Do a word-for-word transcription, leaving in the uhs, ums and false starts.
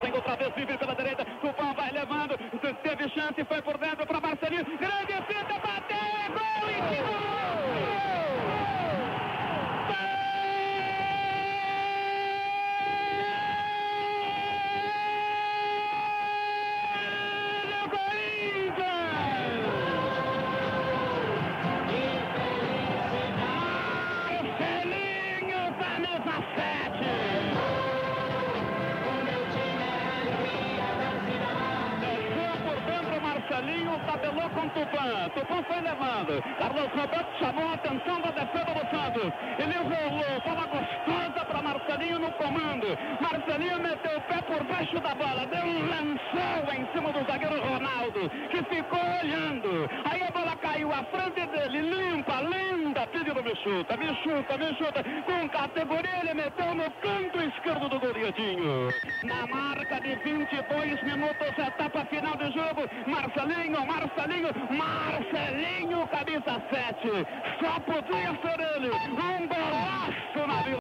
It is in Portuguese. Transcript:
Tem outra vez livre pela direita, Tupã vai levando, teve chance, foi por dentro para Marcelinho, grande fita, bateu, é gol e que gol! Marcelinho tabelou com Tupã. Tupã foi levando. Carlos Roberto chamou a atenção da defesa do Santos. Ele rolou, bola gostosa para Marcelinho no comando. Marcelinho meteu o pé por baixo da bola, deu um lançou em cima do zagueiro Ronaldo, que ficou olhando. Aí a bola caiu à frente dele, limpa, linda, pedindo me chuta, me chuta, me chuta. Com categoria ele meteu no canto esquerdo do goleadinho. Na marca de vinte e dois minutos, etapa final do jogo, Marcelinho, Marcelinho, Marcelinho, camisa sete. Só podia ser ele. Um golaço na vida.